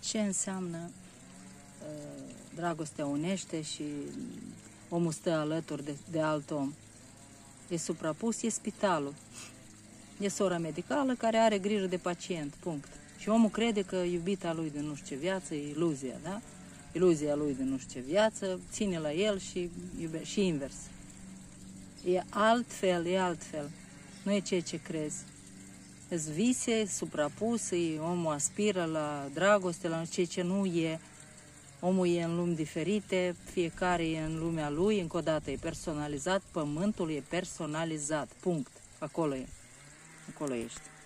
ce înseamnă dragostea unește și omul stă alături de alt om. E suprapus, e spitalul. E sora medicală care are grijă de pacient, punct. Și omul crede că iubita lui de nu știu ce viață e iluzia, da? Iluzia lui de nu știu ce viață, ține la el și invers. E altfel. Nu e ceea ce crezi. Îți vise suprapuse, omul aspiră la dragoste, la ceea ce nu e. Omul e în lumi diferite, fiecare e în lumea lui, încă o dată e personalizat, pământul e personalizat, punct. Acolo ești.